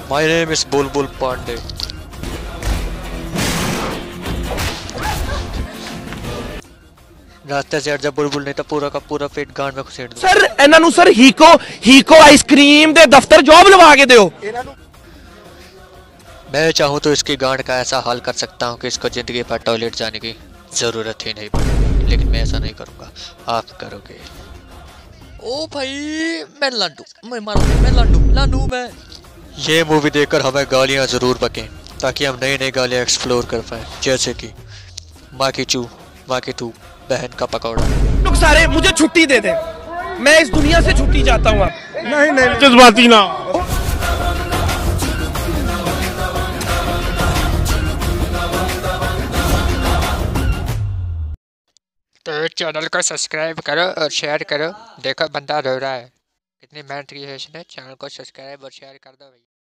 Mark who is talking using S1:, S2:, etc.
S1: My name is बुलबुल पांडे। रास्ते से हट जा बुलबुल, नहीं तो पूरा का पूरा पेट गांड में घुसेड़ दूं।
S2: सर ਇਹਨਾਂ ਨੂੰ ਸਰ ਹੀਕੋ ਆਈਸਕ੍ਰੀਮ ਦੇ ਦਫ਼ਤਰ ਜੌਬ ਲਵਾ ਕੇ ਦਿਓ।
S1: मैं चाहूँ तो इसकी गांड का ऐसा हाल कर सकता हूँ कि इसको जिंदगी भर टॉयलेट जाने की जरूरत ही नहीं पड़ेगी, लेकिन मैं ऐसा नहीं करूँगा, आप करोगे। ओ भाई मैं लाडू, मैं लाडू मैं। ये मूवी देखकर हमें गालियाँ जरूर बकें ताकि हम नई नई गालियाँ एक्सप्लोर कर पाए, जैसे कि माँ की चू, माँ की तू, बहन का पकौड़ा।
S2: लोग सारे मुझे छुट्टी दे दें, मैं इस दुनिया से छुट्टी चाहता हूँ।
S3: नहीं जज्बाती ना।
S1: तो चैनल को सब्सक्राइब करो और शेयर करो। देखो बंदा रो रहा है, कितनी मेहनत की है इसने। चैनल को सब्सक्राइब और शेयर कर दो भाई।